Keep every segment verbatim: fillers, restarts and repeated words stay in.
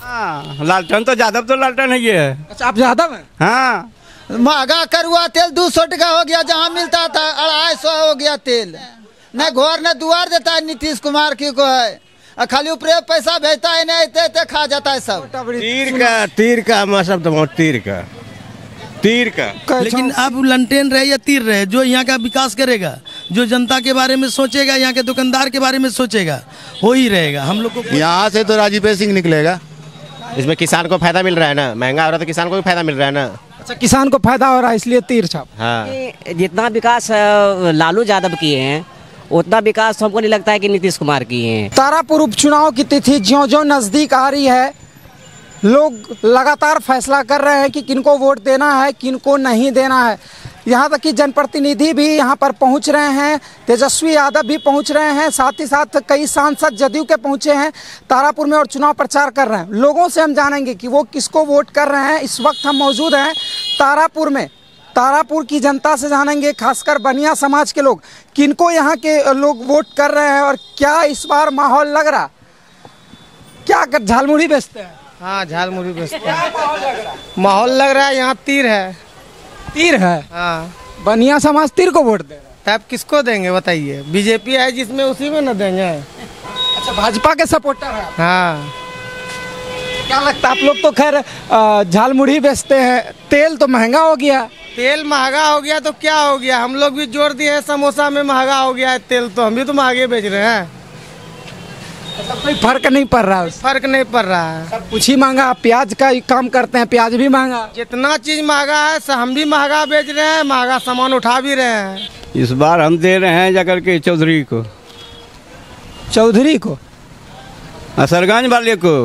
हाँ, लालटेन तो यादव तो लालटेन है ये। अच्छा, आप यादव हैं? हाँ, महंगा करुआ तेल दो सौ टका हो गया, जहाँ मिलता था अढ़ाई सौ हो गया तेल। न घर न दुआर देता है नीतीश कुमार की को है, खाली ऊपर पैसा भेजता है, नहीं देते खा जाता है सब। तीर का तीर का मतलब तो तीर का तीर का लेकिन अब लालटेन रहे या तीर रहे, जो यहाँ का विकास करेगा, जो जनता के बारे में सोचेगा, यहाँ के दुकानदार के बारे में सोचेगा, वो ही रहेगा। हम लोग को यहाँ से तो राजीव सिंह निकलेगा। इसमें किसान को फायदा मिल रहा है ना, महंगा हो रहा है तो किसान को भी फायदा मिल रहा है ना। अच्छा, किसान को फायदा हो रहा है इसलिए तीर छाप। हाँ, जितना विकास लालू यादव किए हैं उतना विकास हमको नहीं लगता है कि नीतीश कुमार किए हैं। तारापुर उपचुनाव की तिथि ज्यों ज्यों नजदीक आ रही है, लोग लगातार फैसला कर रहे हैं कि किनको वोट देना है, किनको नहीं देना है। यहाँ तक कि जनप्रतिनिधि भी यहाँ पर पहुँच रहे हैं, तेजस्वी यादव भी पहुँच रहे हैं, साथ ही साथ कई सांसद जदयू के पहुँचे हैं तारापुर में और चुनाव प्रचार कर रहे हैं। लोगों से हम जानेंगे कि वो किसको वोट कर रहे हैं। इस वक्त हम मौजूद हैं तारापुर में। तारापुर की जनता से जानेंगे, खासकर बनिया समाज के लोग, किनको यहाँ के लोग वोट कर रहे हैं और क्या इस बार माहौल लग रहा। क्या कर झालमुड़ी बेचते हैं? हाँ, झालमुड़ी बेचते हैं। माहौल लग रहा है यहाँ तीर है। तीर है? हाँ। बनिया समाज तीर को वोट दे रहा है। तब किसको देंगे बताइए? बीजेपी है जिसमें, उसी में न देंगे। अच्छा, भाजपा के सपोर्टर है? हाँ। क्या लगता है, आप लोग तो खैर झालमुड़ी बेचते हैं, तेल तो महंगा हो गया। तेल महंगा हो गया तो क्या हो गया, हम लोग भी जोड़ दिए हैं समोसा में, महंगा हो गया है तेल, तो हम भी तो महंगे बेच रहे हैं। मतलब कोई फर्क नहीं पड़ रहा है? फर्क नहीं पड़ रहा है, सब कुछ ही महंगा। प्याज का काम करते हैं, प्याज भी महंगा। जितना चीज महंगा है हम भी महंगा बेच रहे हैं, महंगा सामान उठा भी रहे हैं। इस बार हम दे रहे हैं जाकर के चौधरी को। चौधरी को? असरगंज वाले को,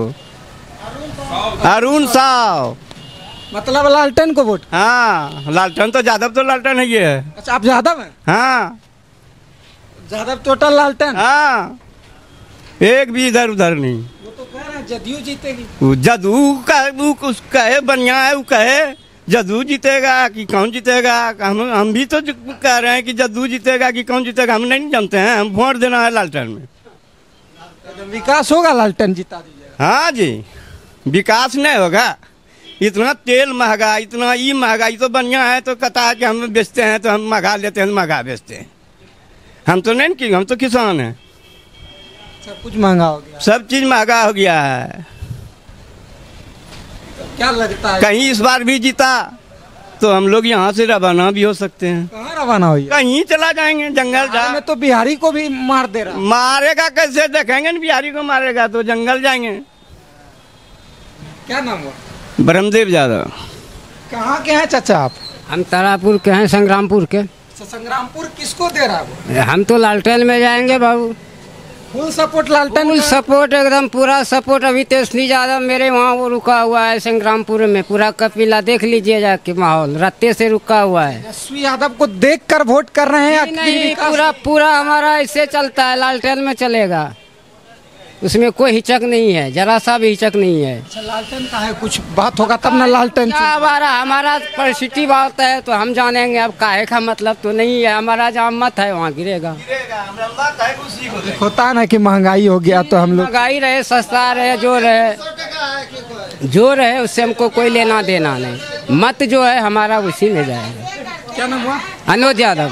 अरुण साव। मतलब लालटेन को वोट? हाँ, लालटेन तो यादव तो लालटेन है ये। अच्छा, आप यादव हैं? हाँ, यादव टोटल लालटेन? हाँ, एक भी इधर उधर नहीं। वो तो कह रहे हैं जदयू जीतेगी। वो जदयू का वो कुछ कहे बढ़िया है, वो कहे जदयू जीतेगा कि कौन जीतेगा। हम हम भी तो कह रहे हैं कि जदयू जीतेगा कि कौन जीतेगा, हम नहीं जानते हैं। हम वोट देना है लालटेन में। विकास होगा, लालटेन जिता दीजिएगा। हाँ जी, विकास नहीं होगा। इतना तेल महंगा, इतना ई महंगाई तो बढ़िया है, तो कहता है कि हम बेचते हैं तो हम महंगा लेते हैं, महंगा बेचते हैं। हम तो नहीं कि हम तो किसान हैं। सब कुछ महंगा हो गया, सब चीज महंगा हो गया है। क्या लगता है कहीं इस बार भी जीता तो हम लोग यहाँ से रवाना भी हो सकते हैं। कहाँ रवाना हो? कहीं चला जाएंगे, जंगल जा में तो बिहारी को भी मार दे रहा। मारेगा कैसे? देखेंगे न, बिहारी को मारेगा तो जंगल जाएंगे। क्या नाम हुआ? ब्रह्मदेव यादव। कहाँ के हैं चाचा आप? हम तारापुर के हैं, संग्रामपुर के। संग्रामपुर किसको दे रहा है? हम तो लालटेन में जाएंगे बाबू। फुल सपोर्ट लालटेन? फुल सपोर्ट, एकदम पूरा सपोर्ट। अभी तेजस्वी यादव मेरे वहाँ वो रुका हुआ है संग्रामपुर में, पूरा कपिला देख लीजिए जाके, माहौल रत्ते से रुका हुआ है। तेजस्वी यादव को देखकर वोट कर रहे हैं? नहीं, पूरा पूरा हमारा ऐसे चलता है, लालटेन में चलेगा, उसमें कोई हिचक नहीं है, जरा सा भी हिचक नहीं है। अच्छा, लालटेन का है, कुछ बात होगा तब ना लालटेन। हमारा हमारा परिस्थिति बात है तो हम जानेंगे। अब काहे का मतलब तो नहीं है, हमारा जहाँ मत है वहाँ गिरेगा। होता है ना कि महंगाई हो गया तो हम लोग, महंगाई रहे, सस्ता रहे, जो रहे जो रहे उससे हमको कोई लेना देना नहीं। मत जो है हमारा उसी में जाएगा। क्या नाम हुआ? अनुज यादव।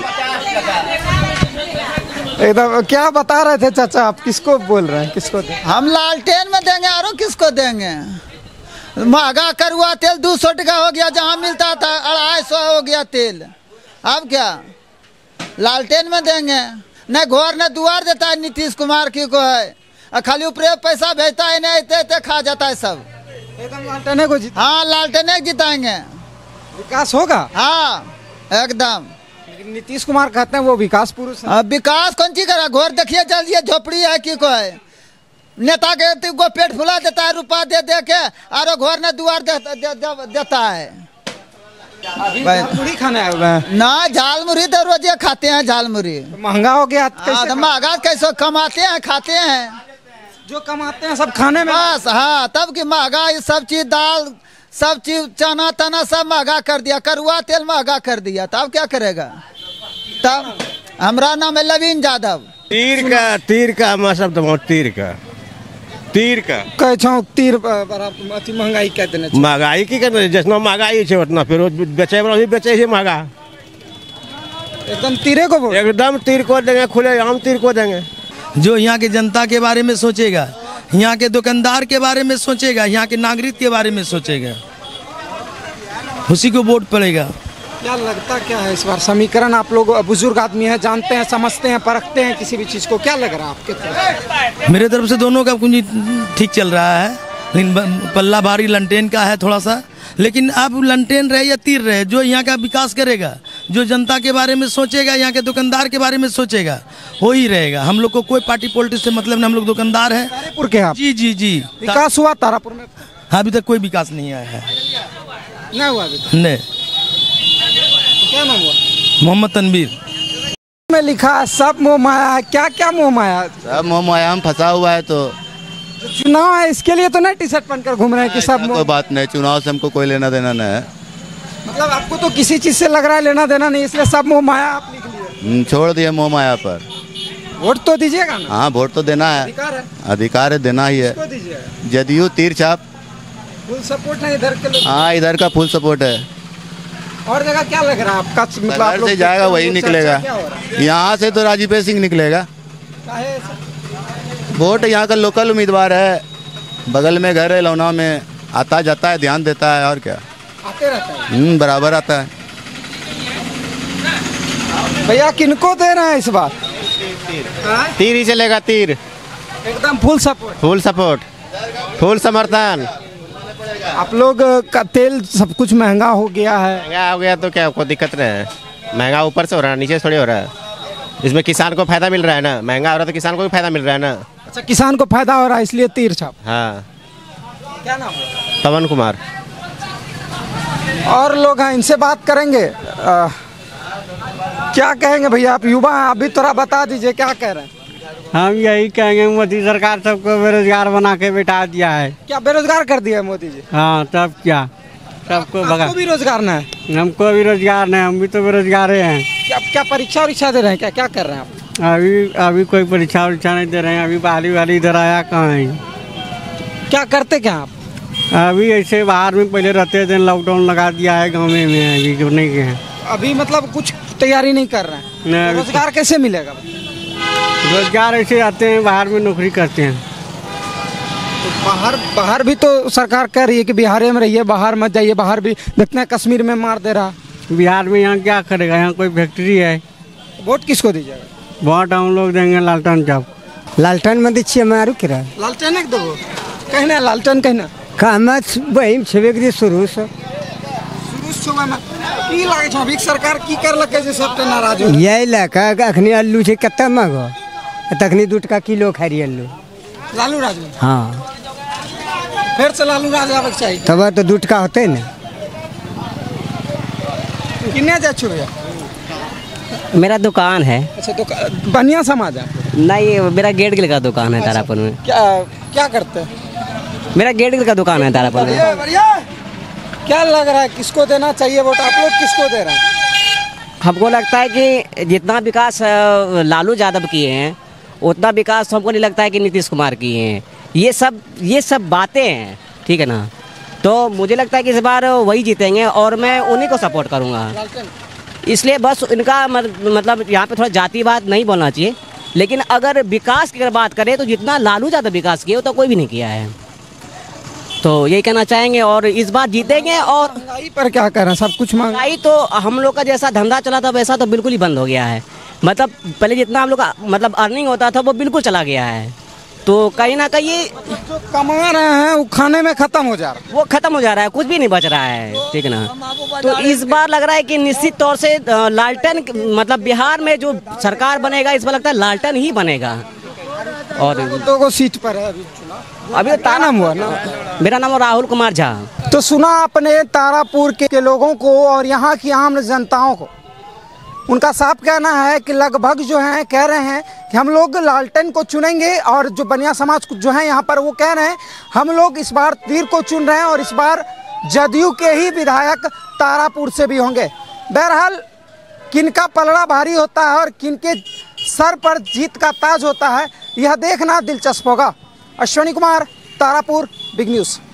एकदम क्या बता रहे थे चाचा आप, किसको बोल रहे हैं, किसको दें? हम लालटेन में देंगे, और किसको देंगे? महंगा करुआ तेल दो सौ टका हो गया, जहाँ मिलता था अढ़ाई सौ हो गया तेल। अब क्या लालटेन में देंगे? न घर न दुआर देता है नीतीश कुमार की को है, खाली ऊपर पैसा भेजता है, नहीं देते खा जाता है सब। एकदम लालटेन को जीत। हाँ, लालटेन जिताएंगे। विकास होगा? हाँ, एकदम। नीतीश कुमार कहते हैं वो विकास पुरुष है। विकास कौन चीज करा? घर देखिए, चलिए झोपड़ी है की को है, नेता के को पेट फुला देता है रुपया दे दे के, और घर न दुआर दे, दे, दे, देता है। झालमुड़ी खाने आए हुए हैं ना? झालमुड़ी तो रोजे खाते हैं, झालमुड़ी महंगा हो गया। कैसे महंगा? कैसे कमाते हैं, खाते हैं, जो कमाते हैं सब खाने में बस। हाँ, तब की महंगा, सब चीज दाल, सब चीज चना तना सब महंगा कर दिया, करुआ तेल महंगा कर दिया, तब क्या करेगा? तब हमारा नाम है लवीन यादव। तीर का तीर का मतलब तो तीर का तीर का कह तीर बराबर अति महंगाई कह देने महंगाई की करना जितना महंगाई है उतना फिर बेचे वाला भी बेचे ही महंगा एकदम तीरे को एकदम तीर को देंगे, खुले आम तीर को देंगे। जो यहाँ के जनता के बारे में सोचेगा, यहाँ के दुकानदार के बारे में सोचेगा, यहाँ के नागरिक के बारे में सोचेगा, उसी को वोट पड़ेगा। क्या लगता क्या है इस बार समीकरण? आप लोग बुजुर्ग आदमी हैं, जानते हैं, समझते हैं, परखते हैं किसी भी चीज़ को, क्या लग रहा है आपके तरफ? मेरे तरफ से दोनों का कुंजी ठीक चल रहा है, लेकिन पल्ला भारी लंटेन का है थोड़ा सा। लेकिन अब लंटेन रहे या तीर रहे, जो यहाँ का विकास करेगा, जो जनता के बारे में सोचेगा, यहाँ के दुकानदार के बारे में सोचेगा, वो ही रहेगा। हम लोग को कोई पार्टी पॉलिटिक्स से मतलब नहीं, हम लोग दुकानदार हैं। तारापुर के आप? जी जी जी। विकास हुआ तारापुर में? अभी तक कोई विकास नहीं आया है। नहीं हुआ अभी तक? नहीं। तो क्या नाम हुआ? मोहम्मद तनवीर। में लिखा सब मोह माया है, क्या क्या मोह माया? सब मोह माया में फंसा हुआ है। तो चुनाव है, इसके लिए तो नहीं टी शर्ट पहनकर घूम रहे हैं कि सब कोई बात नहीं, चुनाव से हमको कोई लेना देना नहीं है। मतलब आपको तो किसी चीज से लग रहा है लेना देना नहीं, इसलिए सब मोह माया आप लिख लिए? छोड़ दिए मोह माया पर। वोट तो दीजिएगा ना? हाँ, वोट तो देना है, अधिकार है, अधिकार है, देना ही है। किसको दीजिएगा? जदयू तीर छाप फुल सपोर्ट है इधर के लोग? हाँ, इधर का फुल सपोर्ट है। और जगह क्या लग रहा है आपका? मतलब आप लोग से जाएगा वही निकलेगा, यहाँ से तो राजीव सिंह निकलेगा। वोट यहाँ का लोकल उम्मीदवार है, बगल में घर है, लौना में आता जाता है, ध्यान देता है, और क्या आते रहता है? हम्म बराबर आता है। भैया किनको दे रहे हैं इस बार? तीर ही चलेगा, तीर एकदम full support? Full support, full समर्थन। आप लोग का तेल सब कुछ महंगा हो गया है। महंगा हो गया तो क्या कोई दिक्कत नहीं है, महंगा ऊपर से हो रहा है, नीचे थोड़ी हो रहा है। इसमें किसान को फायदा मिल रहा है ना, महंगा हो रहा है तो किसान को भी फायदा मिल रहा है ना। अच्छा, किसान को फायदा हो रहा है इसलिए तीर छाप? हाँ। क्या नाम है? पवन कुमार। और लोग हैं, इनसे बात करेंगे। आ, क्या कहेंगे भैया, आप युवा हैं, अभी थोड़ा बता दीजिए क्या कह रहे हैं? हम यही कहेंगे मोदी सरकार सबको बेरोजगार बना के बैठा दिया है। क्या बेरोजगार कर दिया है मोदी जी? हाँ, तब क्या सबको भगा। आपको भी रोजगार न है? हमको भी रोजगार नहीं, हम भी तो बेरोजगार हैं। क्या क्या परीक्षा वरीक्षा दे रहे हैं? क्या क्या कर रहे हैं आप? अभी अभी कोई परीक्षा वरीक्षा नहीं दे रहे हैं, अभी बाली वाली इधर आया कहाँ है। क्या करते क्या आप? अभी ऐसे बाहर में पहले रहते थे, लॉकडाउन लगा दिया है, गाँव में अभी क्यों नहीं गए। अभी मतलब कुछ तैयारी नहीं कर रहे हैं? नहीं, तो रोजगार कैसे मिलेगा? रोजगार ऐसे आते हैं, बाहर में नौकरी करते हैं। तो बाहर बाहर भी तो सरकार कह रही है कि बिहार में रहिए, बाहर मत जाइए। बाहर भी देखते हैं कश्मीर में मार दे रहा। बिहार में यहाँ क्या करेगा, यहाँ कोई फैक्ट्री है। वोट किसको दीजिएगा? वोट हम लोग देंगे लालटेन चौक। लालटेन में दीजिए मारू किरा लालटेन एक दो कहना लालटेन कहना कहना वही छेबे करिए शुरू से शुरू से में की लागे छ अभी सरकार की करलकै जे सब नाराज हो। यही लका अखनी आलू छै कत्ता महंगा, तखनी दू टका किलो खाई रही आलू। लालू राज में? हाँ, फिर से लालू राज आवे के चाहिए, तब तो दू टका होते ना। किन्ने जा छु भैया? मेरा दुकान है। अच्छा, तो बढ़िया समाज है? नहीं, मेरा गेट गिल का दुकान है तारापुर में। क्या क्या करते हैं? मेरा गेट गिल का दुकान है तारापुर में। बढ़िया। क्या लग रहा है किसको देना चाहिए वोट? आप लोग किसको दे रहे हैं? हमको लगता है कि जितना विकास लालू यादव किए हैं उतना विकास हमको नहीं लगता है कि नीतीश कुमार किए हैं। ये सब ये सब बातें हैं, ठीक है ना। तो मुझे लगता है कि इस बार वही जीतेंगे और मैं उन्हीं को सपोर्ट करूँगा। इसलिए बस इनका मतलब यहाँ पे थोड़ा जातिवाद नहीं बोलना चाहिए, लेकिन अगर विकास की अगर बात करें तो जितना लालू यादव विकास किया तो कोई भी नहीं किया है। तो यही कहना चाहेंगे और इस बार जीतेंगे। और महंगाई पर क्या कर रहे हैं? सब कुछ महंगाई तो हम लोग का जैसा धंधा चला था वैसा तो बिल्कुल ही बंद हो गया है। मतलब पहले जितना हम लोग का मतलब अर्निंग होता था वो बिल्कुल चला गया है। तो कहीं ना कहीं जो कमा रहे हैं वो खाने में खत्म हो जा रहा है, वो खत्म हो जा रहा है, कुछ भी नहीं बच रहा है, ठीक है ना। तो इस बार लग रहा है कि निश्चित तौर से लालटेन मतलब बिहार में जो सरकार बनेगा इस बार लगता है लालटेन ही बनेगा। और दो गो सीट पर है अभी चुनाव। अभी क्या नाम हुआ ना? मेरा नाम राहुल कुमार झा। तो सुना आपने तारापुर के लोगों को और यहाँ की आम जनताओं को, उनका साफ कहना है कि लगभग जो है कह रहे हैं कि हम लोग लालटेन को चुनेंगे। और जो बनिया समाज जो है यहाँ पर वो कह रहे हैं हम लोग इस बार तीर को चुन रहे हैं और इस बार जदयू के ही विधायक तारापुर से भी होंगे। बहरहाल किनका पलड़ा भारी होता है और किनके सर पर जीत का ताज होता है यह देखना दिलचस्प होगा। Ashwini Kumar, Tarapur, big news.